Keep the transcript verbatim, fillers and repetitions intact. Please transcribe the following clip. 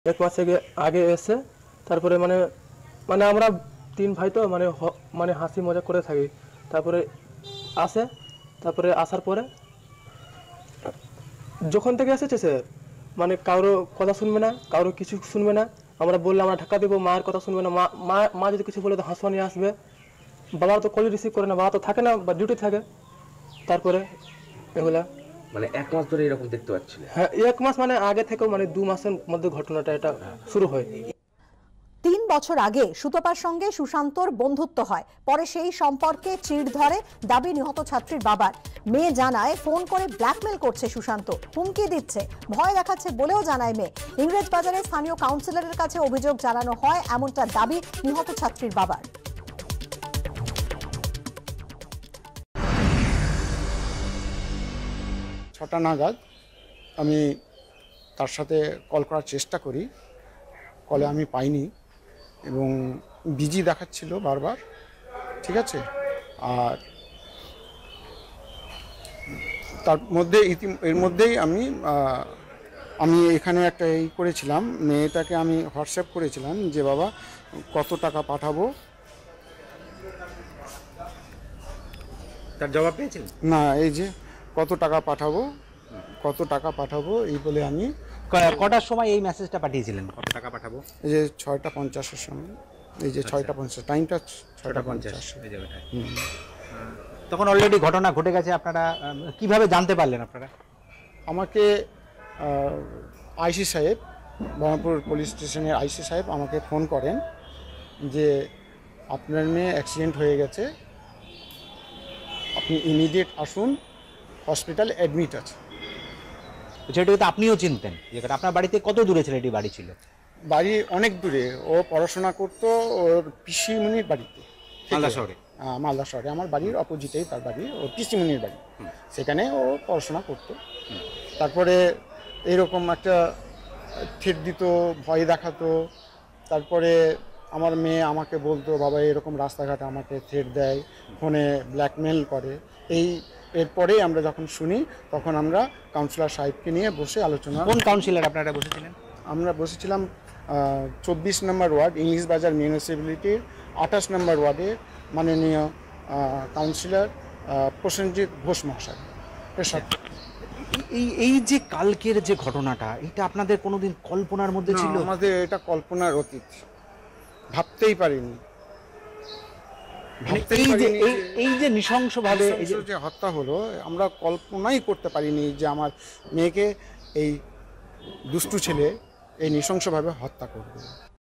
এক মাস আগে আগে এসে তারপরে মানে মানে আমরা তিন ভাই তো মানে মানে হাসি মজা করে থাকি। তারপরে আসে, তারপরে আসার পরে যখন থেকে এসেছে স্যার মানে কারো কথা শুনবে না, কারো কিছু শুনবে না। আমরা বললে আমরা ঢাকা দেবো, মায়ের কথা শুনবে না। মা মা মা যদি কিছু বলে তো হাসুয়া নিয়ে আসবে। বাবা তো কল রিসিভ করে না, বাবা তো থাকে না বা ডিউটি থাকে। তারপরে এগুলা মানে এক মাস ধরে এরকম দেখতে পাচ্ছিলেন? হ্যাঁ, এক মাস মানে আগে থেকেও মানে দু মাসের মধ্যে ঘটনাটা এটা শুরু হয়। তিন বছর আগে সুতপার সঙ্গে সুশান্তর বন্ধুত্ব হয়, পরে সেই সম্পর্কে চিড় ধরে দাবি নিহত ছাত্রীর বাবার। মেয়ে জানায় ফোন করে ব্ল্যাকমেল করছে সুশান্ত, হুমকি দিচ্ছে, ভয় দেখাচ্ছে বলেও জানায় মেয়ে। ইংরেজবাজারে স্থানীয় কাউন্সিলরের কাছে অভিযোগ জানানো হয়, এমনটা দাবি নিহত ছাত্রীর বাবার। ছটা নাগাদ আমি তার সাথে কল করার চেষ্টা করি, কলে আমি পাইনি এবং বিজি দেখাচ্ছিল বারবার, ঠিক আছে। আর তার মধ্যে ইতি এর মধ্যেই আমি আমি এখানে একটা এই করেছিলাম, মেয়েটাকে আমি হোয়াটসঅ্যাপ করেছিলাম যে বাবা কত টাকা পাঠাবো। তার জবাব পেয়েছেন? না, এই যে কত টাকা পাঠাবো কত টাকা পাঠাবো এই বলে আমি কটার সময় এই মেসেজটা পাঠিয়েছিলেন? কত টাকা পাঠাবো? এই যে ছয়টা পঞ্চাশের সময়, এই যে ছয়টা পঞ্চাশ টাইমটা ছয়টা পঞ্চাশ। তখন অলরেডি ঘটনা ঘটে গেছে, আপনারা কিভাবে জানতে পারলেন? আপনারা আমাকে আইসি সাহেব, বহরমপুর পুলিশ স্টেশনের আইসি সাহেব আমাকে ফোন করেন যে আপনার মেয়ে অ্যাক্সিডেন্ট হয়ে গেছে, আপনি ইমিডিয়েট আসুন, হসপিটালে অ্যাডমিট আছে। সেটা তো আপনিও চিনতেন, যেটা আপনার বাড়িতে কত দূরে ছেলেটি বাড়ি ছিল? বাড়ি অনেক দূরে, ও পড়াশোনা করতো ওর পিসিমণির বাড়িতে, মালদা শহরে। মালদা শহরে, আমার বাড়ির অপোজিটেই তার বাড়ি, ওর পিসিমণির বাড়ি, সেখানে ও পড়াশোনা করতো। তারপরে এরকম একটা থ্রেট দিত, ভয় দেখাতো। তারপরে আমার মেয়ে আমাকে বলতো বাবা এরকম রাস্তাঘাটে আমাকে থ্রেট দেয়, ফোনে ব্ল্যাকমেল করে। এই এরপরেই আমরা যখন শুনি তখন আমরা কাউন্সিলর সাহেবকে নিয়ে বসে আলোচনা। কোন কাউন্সিলর আপনারা বসেছিলেন? আমরা বসেছিলাম চব্বিশ নম্বর ওয়ার্ড, ইংলিশ বাজার মিউনিসিপ্যালিটির আঠাশ নম্বর ওয়ার্ডের মাননীয় কাউন্সিলর প্রসেনজিৎ ঘোষ মহাশয়। এই এই যে কালকের যে ঘটনাটা, এটা আপনাদের কোনোদিন কল্পনার মধ্যে ছিল? আমাদের এটা কল্পনার অতীত, ভাবতেই পারিনি। এই যে এই যে নৃশংসভাবে যে হত্যা হলো, আমরা কল্পনাই করতে পারিনি যে আমার মেয়েকে এই দুষ্টু ছেলে এই নৃশংসভাবে হত্যা করবে।